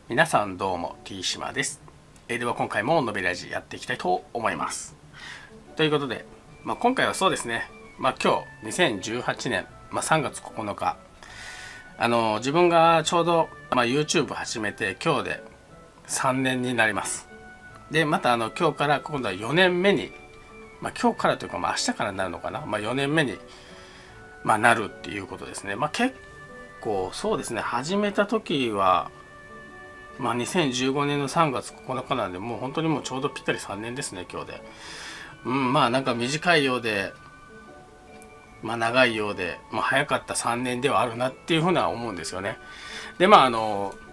皆さんどうも T 島です。では今回ものびラジやっていきたいと思います。ということで、今回はそうですね、今日2018年、3月9日自分がちょうど、YouTube 始めて今日で3年になります。でまた今日から今度は4年目に、今日からというか、明日からなるのかな、4年目に、なるっていうことですね。結構そうですね、始めた時は2015年の3月9日なんで、もう本当にもうちょうどぴったり3年ですね、今日で。なんか短いようで、長いようで、早かった3年ではあるなっていうふうな思うんですよね。でなんてい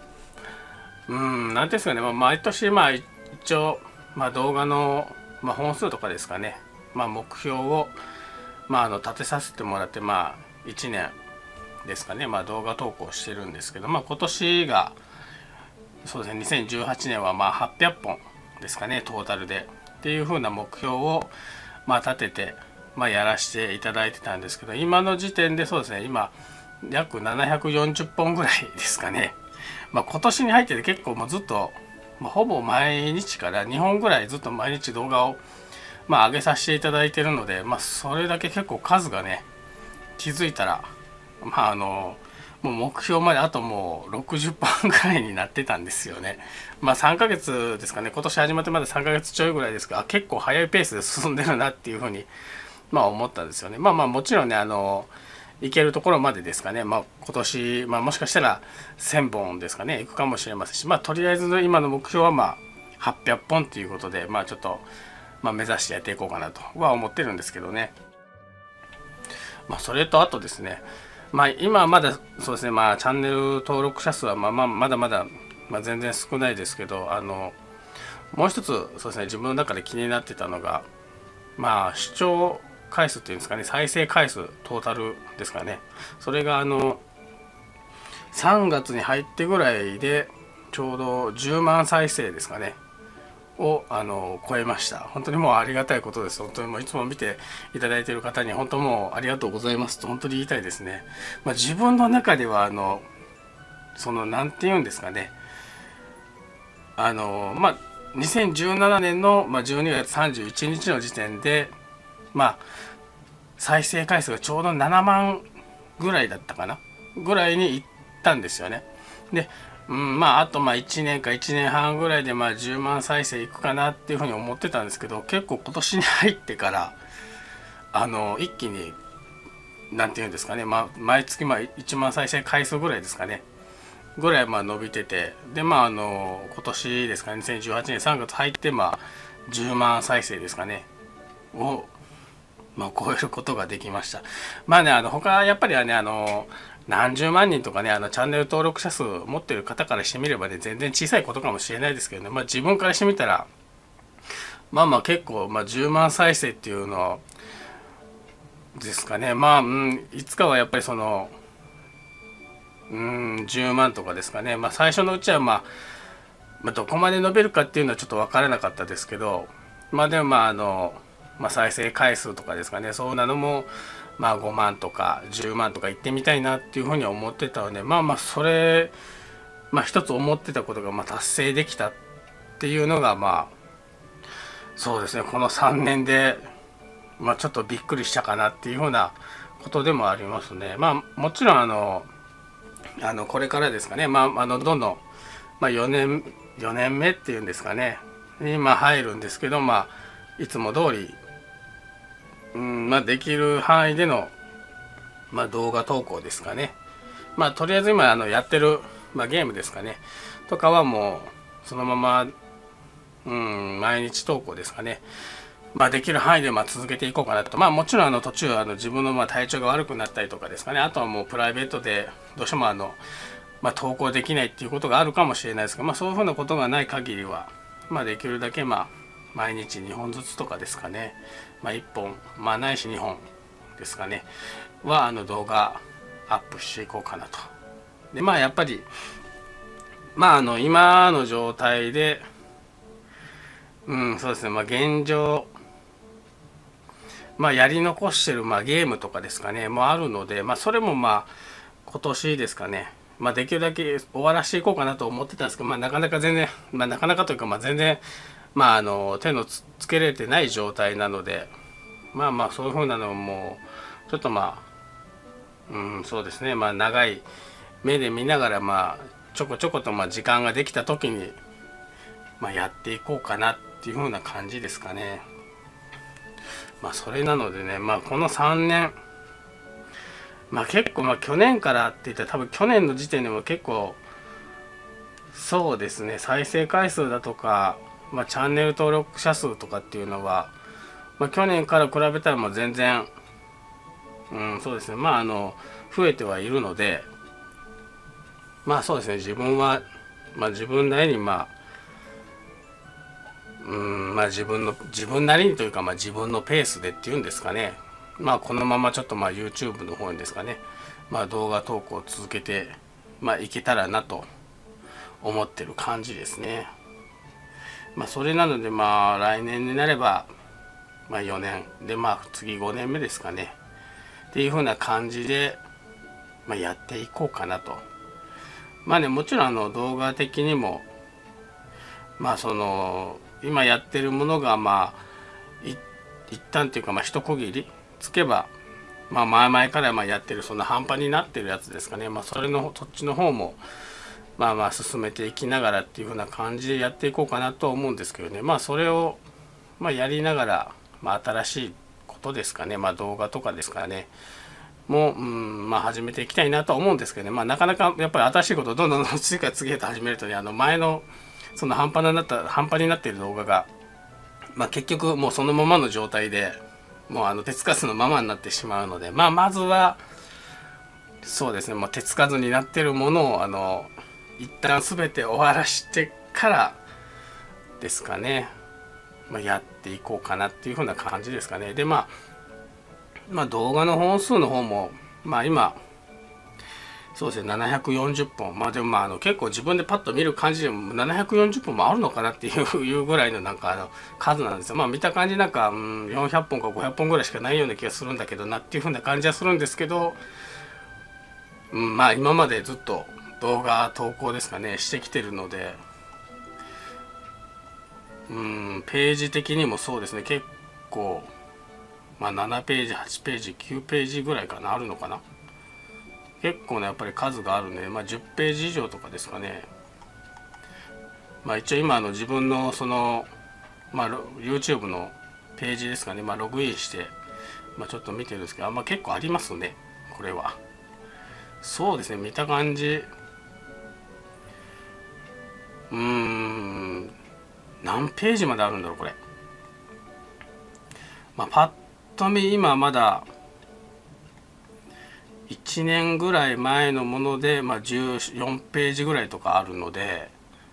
うんですかね、毎年一応、動画の、本数とかですかね、目標を、立てさせてもらって、1年ですかね、動画投稿してるんですけど、今年がそうですね、2018年は800本ですかね、トータルでっていう風な目標を立てて、やらせていただいてたんですけど、今の時点でそうですね、今約740本ぐらいですかね。今年に入ってて結構ずっと、ほぼ毎日から2本ぐらいずっと毎日動画を上げさせていただいてるので、それだけ結構数がね、気づいたらもう目標まであともう60本ぐらいになってたんですよね。3ヶ月ですかね、今年始まってまだ3ヶ月ちょいぐらいですが、結構早いペースで進んでるなっていうふうに思ったんですよね。もちろんね、行けるところまでですかね、今年、もしかしたら1000本ですかね、行くかもしれませんし、とりあえず今の目標は800本っていうことで、ちょっと、目指してやっていこうかなとは思ってるんですけどね。それとあとですね、今はまだそうですね、チャンネル登録者数はまだまだ、全然少ないですけど、もう一つそうですね、自分の中で気になってたのが、視聴回数っていうんですかね、再生回数トータルですかね、それが3月に入ってぐらいでちょうど10万再生ですかねを超えました。本当にもうありがたいことです。本当にもういつも見ていただいている方に本当もうありがとうございますと本当に言いたいですね。自分の中ではそのなんて言うんですかね、2017年の12月31日の時点で再生回数がちょうど7万ぐらいだったかなぐらいに行ったんですよね。であと1年か1年半ぐらいで10万再生いくかなっていうふうに思ってたんですけど、結構今年に入ってから一気に何て言うんですかね、毎月1万再生回数ぐらいですかねぐらい伸びてて、で今年ですかね、2018年3月入って10万再生ですかねを超えることができました。他やっぱりはね、何十万人とかね、チャンネル登録者数持ってる方からしてみればね、全然小さいことかもしれないですけどね、自分からしてみたら結構10万再生っていうのですかね、いつかはやっぱりその10万とかですかね、最初のうちはどこまで伸びるかっていうのはちょっと分からなかったですけど、でも再生回数とかですかね、そうなのも5万とか10万とか行ってみたいなっていうふうに思ってたので、それ一つ思ってたことが達成できたっていうのがそうですね、この3年でちょっとびっくりしたかなっていうふうなことでもありますね。もちろんこれからですかね、どんどん、4年目っていうんですかねに入るんですけど、いつも通りできる範囲での、動画投稿ですかね。とりあえず今やってる、ゲームですかねとかはもうそのまま、毎日投稿ですかね。できる範囲で続けていこうかなと。もちろん途中自分の体調が悪くなったりとかですかね、あとはもうプライベートでどうしても投稿できないっていうことがあるかもしれないですけど、そういうふうなことがない限りはできるだけ毎日2本ずつとかですかね、1本ないし2本ですかねは動画アップしていこうかなと。でやっぱり今の状態でそうですね、現状やり残してるゲームとかですかねもあるので、それも今年ですかねまあできるだけ終わらしていこうかなと思ってたんですけど、まあなかなか全然、まあなかなかというか、まあ全然、まあ手のつけれてない状態なので、まあまあそういうふうなのも、ちょっとまあ、そうですね、まあ長い目で見ながら、まあちょこちょことまあ時間ができた時に、まあやっていこうかなっていうふうな感じですかね。まあそれなのでね、まあこの3年、まあ結構まあ去年からって言ったら多分去年の時点でも結構そうですね、再生回数だとか、まあ、チャンネル登録者数とかっていうのは、まあ、去年から比べたらもう全然、そうですね、まあ増えてはいるので、まあそうですね、自分は、まあ、自分なりにまあ自分なりにというか、まあ自分のペースでっていうんですかね、まあこのままちょっとまあ YouTube の方にですかね、まあ動画投稿を続けて、まあいけたらなと思ってる感じですね。まあそれなので、まあ来年になれば、まあ4年で、まあ次5年目ですかねっていう風な感じで、まあ、やっていこうかなと。まあね、もちろん動画的にも、まあその今やってるものがまあ一旦っていうか、まあ一区切りつけば、まあ前々からまあやってるその半端になってるやつですかね、まあそっちの方もまあまあ進めていきながらっていう風な感じでやっていこうかなと思うんですけどね、まあそれをまあやりながら、まあ新しいことですかね、まあ動画とかですからね、もう、まあ始めていきたいなとは思うんですけどね、まあなかなかやっぱり新しいことをどんどん次から次へと始めるとね、前のその半端になっている動画が、まあ結局もうそのままの状態で、もう手つかずのままになってしまうので、まあまずは、そうですね、もう手つかずになっているものを一旦全て終わらしてからですかね、まあ、やっていこうかなっていう風な感じですかね。でまあ動画の本数の方もまあ今そうですね740本、まあでもまあ結構自分でパッと見る感じでも740本もあるのかなっていうぐらいのなんか数なんですよ。まあ見た感じなんか400本か500本ぐらいしかないような気がするんだけどなっていう風な感じはするんですけど、まあ今までずっと動画投稿ですかねしてきてるので、ページ的にもそうですね、結構まあ7ページ8ページ9ページぐらいかな、あるのかな、結構ねやっぱり数があるね、まあ10ページ以上とかですかね。まあ一応今自分のそのまあ YouTube のページですかね、まあログインして、まあ、ちょっと見てるんですけど、まあ結構ありますねこれは。そうですね、見た感じ何ページまであるんだろうこれ。まあパッと見今まだ1年ぐらい前のもので、まあ、14ページぐらいとかあるので、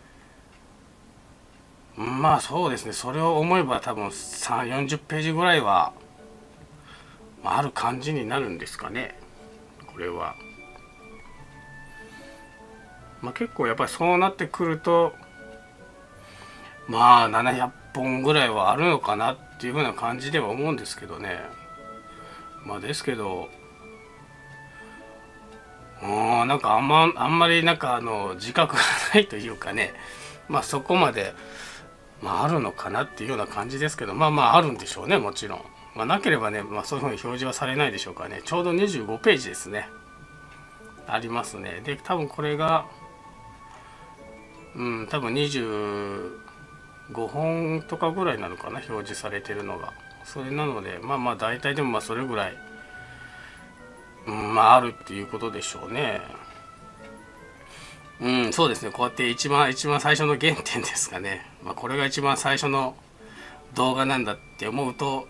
まあそうですね、それを思えば多分40ページぐらいは、まあ、ある感じになるんですかねこれは。まあ結構やっぱりそうなってくるとまあ700本ぐらいはあるのかなっていうふうな感じでは思うんですけどね。まあですけどなんかあんまりなんか自覚がないというかね、まあそこまで、まあ、あるのかなっていうような感じですけど、まあまああるんでしょうねもちろん。まあなければね、まあそういうふうに表示はされないでしょうからね。ちょうど25ページですねありますね。で多分これが多分25本とかぐらいなのかな表示されてるのが。それなのでまあまあ大体でもまあそれぐらいまああるっていうことでしょうね。そうですね、こうやって一番最初の原点ですかね、まあ、これが一番最初の動画なんだって思うと、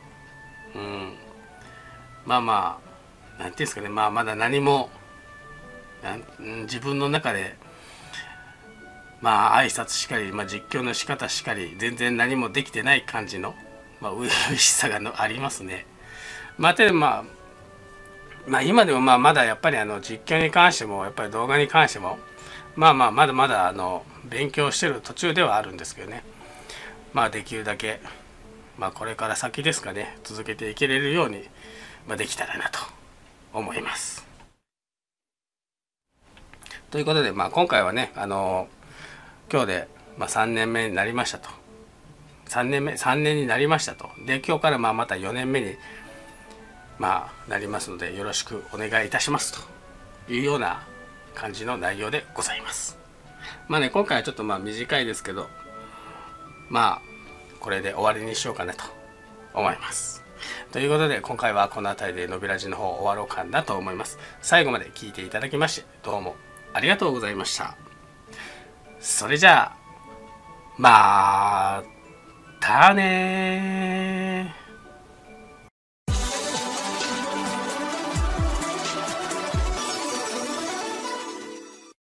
まあまあなんていうんですかね、まあまだ何も自分の中でまあ挨拶しかり、まあ、実況の仕方しかり全然何もできてない感じの、まあ、初々しさがありますね。まあまあ今でもまあまだやっぱり実況に関してもやっぱり動画に関してもまあまあまだまだ勉強してる途中ではあるんですけどね、まあできるだけまあこれから先ですかね続けていけれるように、まあ、できたらなと思います。 ということで、今回はね、今日で、3年目になりましたと。3年になりましたと。で、今日からまた4年目に、なりますので、よろしくお願いいたしますというような感じの内容でございます。今回はちょっと短いですけど、これで終わりにしようかなと思います。ということで、今回はこの辺りでのびラジの方終わろうかなと思います。最後まで聞いていただきまして、どうもありがとうございました。それじゃあ、またねー。